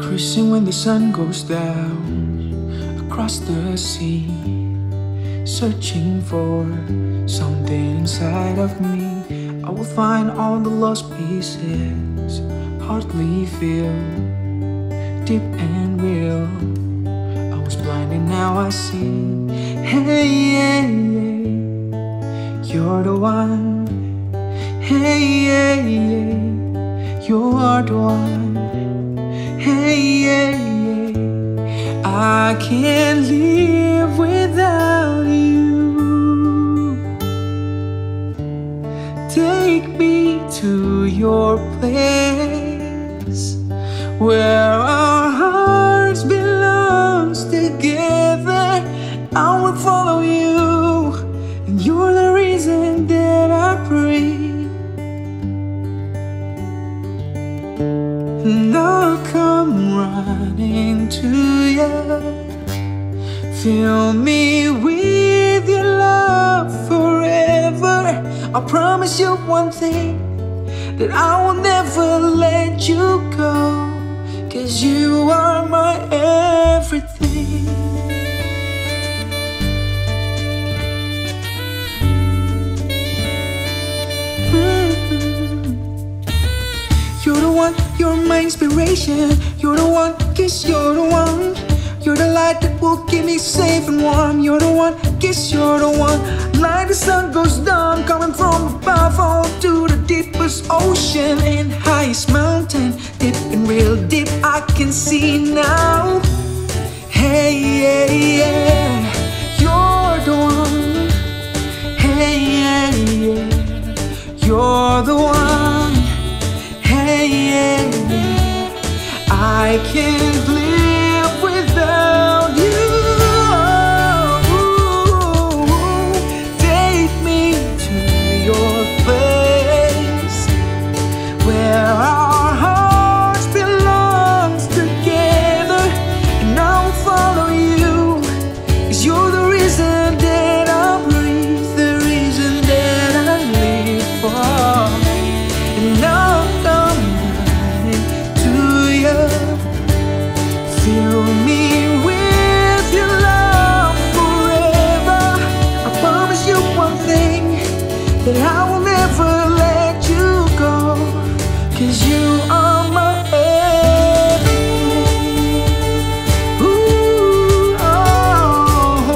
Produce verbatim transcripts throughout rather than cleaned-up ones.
Cruising when the sun goes down across the sea, searching for something inside of me. I will find all the lost pieces, hardly feel deep and real. I was blind and now I see. Hey, yeah, yeah, you're the one. Hey, yeah, yeah, you are the one. Hey, yeah, yeah, I can't live without you. Take me to your place where our hearts belong together. I will follow you, and you're the reason that I breathe. And I'll come running to you. Fill me with your love forever. I promise you one thing, that I will never let you go, 'cause you are my everything. You're the one, you're my inspiration. You're the one, 'cause you're the one. You're the light that will keep me safe and warm. You're the one, 'cause you're the one. Like the sun goes down, coming from above, all to the deepest ocean and highest mountain. Deep and real deep, I can see now. Hey, yeah, yeah, you're the one. Hey, yeah, yeah, you're the one. Hey, yeah, yeah, I can't live without you. Take me to your place where our hearts belong together, and I'll follow you, 'cause you're the reason that I breathe, the reason that I live for. And I'll come running to you. Fill me with your love forever. I promise you one thing, that I will never let you go, 'cause you are my everything. Ooh, oh.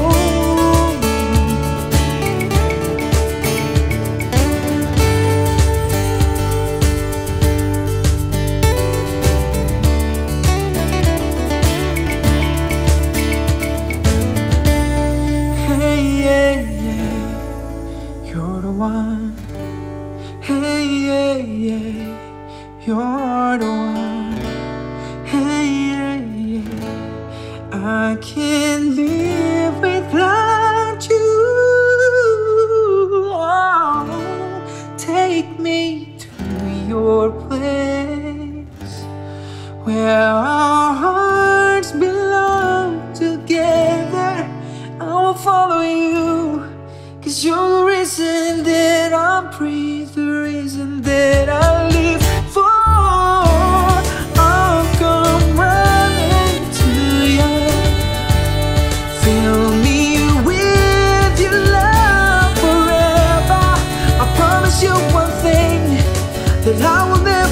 Hey, yeah, yeah, you're the one. Hey, yeah, yeah, you're the one. Hey, yeah, yeah, I can't live without you. Oh, take me to your place where our hearts belong together. I will follow you, 'cause you're the reason that I breathe, the reason that I live for. I'll come running to you. Fill me with your love forever. I promise you one thing, that I will never